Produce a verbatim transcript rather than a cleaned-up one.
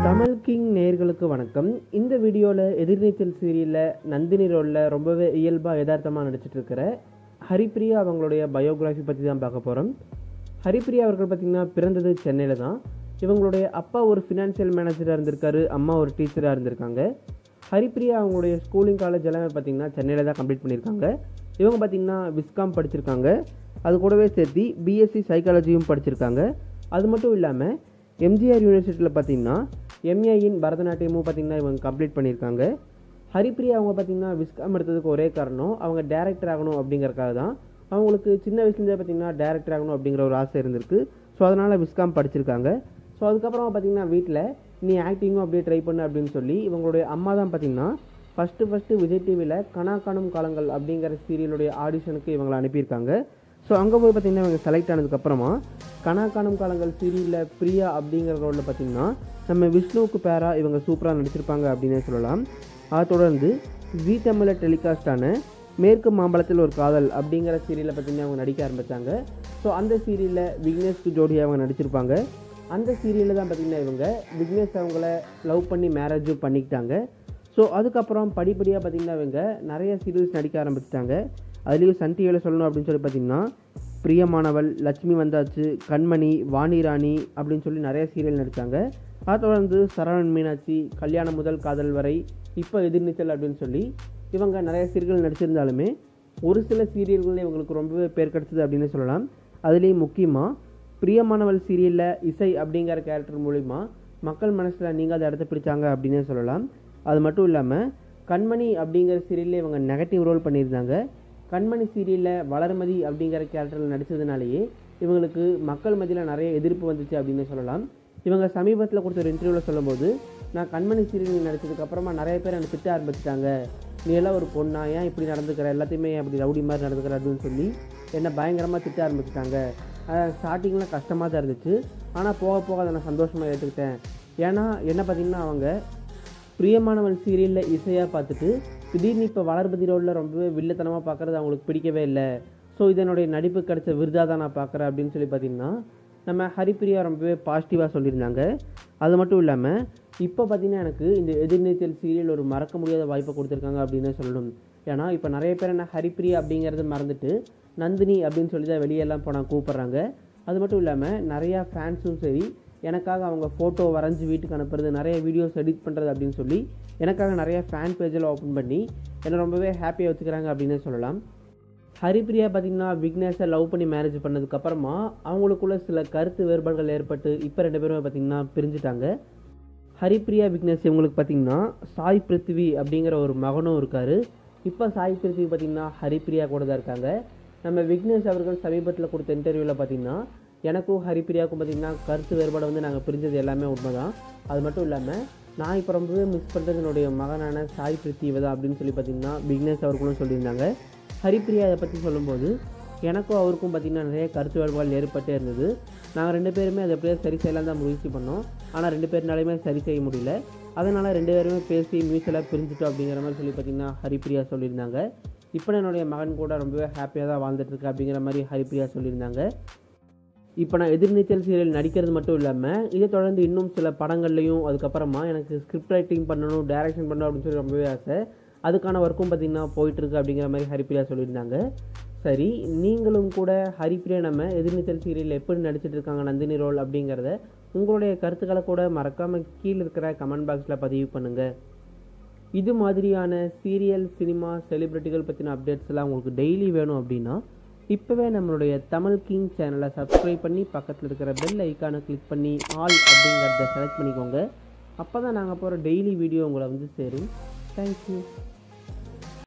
Tamil king நேயர்களுக்கு வணக்கம். இந்த வீடியோவில் எதிர்நீச்சல் சீரியலில் நந்தினி ரோலில் ரொம்பவே இயல்பாக யதார்த்தமாக நடிச்சிட்டு இருக்கிற ஹரிப்பிரியா அவங்களுடைய பயோகிராஃபி பற்றி தான் பார்க்க போகிறோம். ஹரிப்பிரியா அவர்கள் பார்த்திங்கன்னா பிறந்தது சென்னையில் தான். இவங்களுடைய அப்பா ஒரு ஃபினான்ஷியல் மேனேஜராக இருந்திருக்காரு, அம்மா ஒரு டீச்சராக இருந்திருக்காங்க. ஹரிப்பிரியா அவங்களுடைய ஸ்கூலிங் காலேஜ் எல்லாமே பார்த்திங்கன்னா சென்னையில் தான் கம்ப்ளீட் பண்ணியிருக்காங்க. இவங்க பார்த்திங்கன்னா விஸ்காம் படிச்சிருக்காங்க, அது கூடவே சேர்த்து பிஎஸ்சி சைக்காலஜியும் படிச்சிருக்காங்க. அது மட்டும் இல்லாமல் எம்ஜிஆர் யூனிவர்சிட்டியில் பார்த்திங்கன்னா எம்ஏ இன் பரதநாட்டியமும் பார்த்திங்கன்னா இவங்க கம்ப்ளீட் பண்ணியிருக்காங்க. ஹரிப்பிரியா அவங்க பார்த்திங்கன்னா விஸ்காம் எடுத்ததுக்கு ஒரே காரணம் அவங்க டேரக்டர் ஆகணும் அப்படிங்கிறக்காக தான். அவங்களுக்கு சின்ன வயசுலேருந்தே பார்த்திங்கன்னா டேரக்டர் ஆகணும் அப்படிங்கிற ஒரு ஆசை இருந்திருக்கு. ஸோ அதனால் விஸ்காம் படிச்சிருக்காங்க. ஸோ அதுக்கப்புறம் பார்த்திங்கன்னா வீட்டில் நீ ஆக்டிங்கும் அப்படியே ட்ரை பண்ணு அப்படின்னு சொல்லி இவங்களுடைய அம்மா தான் பார்த்திங்கன்னா ஃபஸ்ட்டு ஃபஸ்ட்டு விஜய் டிவியில் கனா காணும் காலங்கள் அப்படிங்கிற சீரியலுடைய ஆடிஷனுக்கு இவங்களை அனுப்பியிருக்காங்க. ஸோ அங்கே போய் பார்த்திங்கன்னா இவங்க செலக்ட் ஆனதுக்கப்புறமா கனா காணும் காலங்கள் சீரியலில் பிரியா அப்படிங்கிற ரோலில் பார்த்திங்கன்னா நம்ம விஷ்ணுவுக்கு பேராக இவங்க சூப்பராக நடிச்சிருப்பாங்க அப்படின்னே சொல்லலாம். அதை தொடர்ந்து ஜீ தமிழில் டெலிகாஸ்டான மேற்கு மாம்பழத்தில் ஒரு காதல் அப்படிங்கிற சீரியலில் பார்த்திங்கன்னா அவங்க நடிக்க ஆரம்பித்தாங்க. ஸோ அந்த சீரியலில் விக்னேஷ்க்கு ஜோடியாக அவங்க நடிச்சிருப்பாங்க. அந்த சீரியலில் தான் பார்த்திங்கன்னா இவங்க விக்னேஷ் அவங்கள லவ் பண்ணி மேரேஜும் பண்ணிக்கிட்டாங்க. ஸோ அதுக்கப்புறம் படிப்படியாக பார்த்திங்கன்னா இவங்க நிறைய சீரியல்ஸ் நடிக்க ஆரம்பிச்சிட்டாங்க. அதுலேயும் சன் டிவியில் சொல்லணும் அப்படின்னு சொல்லி பார்த்திங்கன்னா பிரியமானவள், லட்சுமி வந்தாச்சு, கண்மணி, வாணி ராணி அப்படின்னு சொல்லி நிறைய சீரியல் நடித்தாங்க. அதை தொடர்ந்து சரவணன் மீனாட்சி, கல்யாணம் முதல் காதல் வரை, இப்போ எதிர்நீச்சல் அப்படின்னு சொல்லி இவங்க நிறைய சீரியல்கள் நடிச்சிருந்தாலுமே ஒரு சில சீரியல்களில் இவங்களுக்கு ரொம்பவே பேர் கிடச்சிது அப்படின்னு சொல்லலாம். அதுலேயும் முக்கியமாக பிரியமானவள் சீரியலில் இசை அப்படிங்கிற கேரக்டர் மூலிமா மக்கள் மனசில் நீங்கள் அதை இடத்த பிடிச்சாங்க அப்படின்னே சொல்லலாம். அது மட்டும் இல்லாமல் கண்மணி அப்படிங்கிற சீரியலில் இவங்க நெகட்டிவ் ரோல் பண்ணியிருந்தாங்க. கண்மணி சீரியலில் வளர்மதி அப்படிங்கிற கேரக்டரில் நடித்ததுனாலேயே இவங்களுக்கு மக்கள் மத்தியில் நிறைய எதிர்ப்பு வந்துச்சு அப்படின்னு சொல்லலாம். இவங்க சமீபத்தில் கொடுத்த ஒரு இன்டர்வியூவில் சொல்லும்போது, நான் கண்மணி சீரியல் நடித்ததுக்கப்புறமா நிறைய பேர் என்னை திட்ட ஆரம்பிச்சிட்டாங்க, நீ எல்லாம் ஒரு பொண்ணா, ஏன் இப்படி நடந்துக்கிற, எல்லாத்தையுமே அப்படி ரவுடி மாதிரி நடந்துக்கிற அப்படின்னு சொல்லி என்னை பயங்கரமாக திட்ட ஆரம்பிச்சிட்டாங்க. ஸ்டார்டிங்கில் கஷ்டமாக தான் இருந்துச்சு, ஆனால் போக போக அதை நான் சந்தோஷமாக ஏற்றுக்கிட்டேன். ஏன்னா என்ன பார்த்திங்கன்னா அவங்க பிரியமானவள் சீரியலில் இசையாக பார்த்துட்டு திடீர்னு இப்போ வளர்மதி ரோலில் ரொம்பவே வில்லத்தனமாக பார்க்குறது அவங்களுக்கு பிடிக்கவே இல்லை. ஸோ இதனுடைய நடிப்பு கிடைச்ச விருதாக தான் நான் பார்க்குறேன் அப்படின்னு சொல்லி பார்த்திங்கன்னா நம்ம ஹரிப்பிரியா ரொம்பவே பாசிட்டிவாக சொல்லியிருந்தாங்க. அது மட்டும் இல்லாமல் இப்போ பார்த்திங்கன்னா எனக்கு இந்த எதிர்நீச்சல் சீரியல் ஒரு மறக்க முடியாத வாய்ப்பை கொடுத்துருக்காங்க அப்படின்னு சொல்லணும். ஏன்னா இப்போ நிறைய பேர் என்ன ஹரிப்பிரியா அப்படிங்கிறத மறந்துட்டு நந்தினி அப்படின்னு சொல்லி தான் வெளியெல்லாம் போனால் கூப்பிட்றாங்க. அது மட்டும் இல்லாமல் நிறையா ஃபேன்ஸும் சரி எனக்காக அவங்க ஃபோட்டோ வரைஞ்சி வீட்டுக்கு அனுப்புறது, நிறைய வீடியோஸ் எடிட் பண்ணுறது அப்படின்னு சொல்லி எனக்காக நிறைய ஃபேன் பேஜில் ஓப்பன் பண்ணி என்னை ரொம்பவே ஹாப்பியாக வச்சுக்கிறாங்க அப்படின்னு சொல்லலாம். ஹரிப்பிரியா பார்த்திங்கன்னா விக்னேஷை லவ் பண்ணி மேரேஜ் பண்ணதுக்கப்புறமா அவங்களுக்குள்ள சில கருத்து வேறுபாடுகள் ஏற்பட்டு இப்போ ரெண்டு பேருமே பார்த்திங்கன்னா பிரிஞ்சுட்டாங்க. ஹரிப்பிரியா விக்னேஷ் இவங்களுக்கு பார்த்திங்கன்னா சாய் பிருத்திவி அப்படிங்கிற ஒரு மகனும் இருக்கார். இப்போ சாய் பிருத்திவி பார்த்திங்கன்னா ஹரிப்பிரியா கூட தான் இருக்காங்க. நம்ம விக்னேஷ் அவர்கள் சமீபத்தில் கொடுத்த இன்டர்வியூவில் பார்த்திங்கன்னா எனக்கும் ஹரிப்பிரியாவுக்கும் பார்த்திங்கன்னா கருத்து வேறுபாடு வந்து நாங்கள் பிரிஞ்சது எல்லாமே உண்மை தான். அது மட்டும் இல்லாமல் நான் இப்போ ரொம்பவே மிஸ் பண்ணுறது என்னுடைய மகனான சாய் பிருத்திவி தான் அப்படின்னு சொல்லி பார்த்திங்கன்னா விக்னேஷ் அவர்களும் சொல்லியிருந்தாங்க. ஹரிப்பிரியா இதை பற்றி சொல்லும்போது எனக்கும் அவருக்கும் பார்த்திங்கன்னா நிறைய கருத்து வேறுபாடு ஏற்பட்டே இருந்தது. நாங்கள் ரெண்டு பேருமே அதை எப்படியே சரி செய்யலாம் தான் முயற்சி பண்ணோம், ஆனால் ரெண்டு பேர்னாலையுமே சரி செய்ய முடியல. அதனால் ரெண்டு பேருமே பேசி மியூச்சுவலாக பிரிஞ்சுட்டோம் அப்படிங்கிற மாதிரி சொல்லி பார்த்திங்கன்னா ஹரிப்பிரியா சொல்லியிருந்தாங்க. இப்போ என்னுடைய மகன் கூட ரொம்பவே ஹாப்பியாக தான் வாழ்ந்துட்டுருக்கு அப்படிங்கிற மாதிரி ஹரிப்பிரியா சொல்லியிருந்தாங்க. இப்போ நான் எதிர்நீச்சல் சீரியல் நடிக்கிறது மட்டும் இல்லாமல் இதை தொடர்ந்து இன்னும் சில படங்கள்லையும் அதுக்கப்புறமா எனக்கு ஸ்கிரிப்ட் ரைட்டிங் பண்ணணும், டைரக்ஷன் பண்ணணும் அப்படின்னு சொல்லி ரொம்பவே ஆசை. அதுக்கான ஒர்க்கும் பார்த்திங்கன்னா போயிட்டுருக்கு அப்படிங்கிற மாதிரி ஹரிப்பிரியா சொல்லியிருந்தாங்க. சரி, நீங்களும் கூட ஹரிப்பிரியா நம்ம எதிர்நீச்சல் சீரியல் எப்படி நடிச்சிட்டு இருக்காங்க நந்தினி ரோல் அப்படிங்கிறத உங்களுடைய கருத்துக்களை கூட மறக்காமல் கீழே இருக்கிற கமெண்ட் பாக்ஸில் பதிவு பண்ணுங்கள். இது மாதிரியான சீரியல், சினிமா, செலிப்ரிட்டிகள் பற்றின அப்டேட்ஸ் எல்லாம் உங்களுக்கு டெய்லி வேணும் அப்படின்னா இப்போவே நம்மளுடைய தமிழ் கிங் சேனலை சப்ஸ்கிரைப் பண்ணி பக்கத்தில் இருக்கிற பெல் ஐக்கானை கிளிக் பண்ணி ஆல் அப்படிங்கிறத செலக்ட் பண்ணிக்கோங்க. அப்போ தான் நாங்கள் போகிற டெய்லி வீடியோ உங்களை வந்து சேரும். தேங்க்யூ.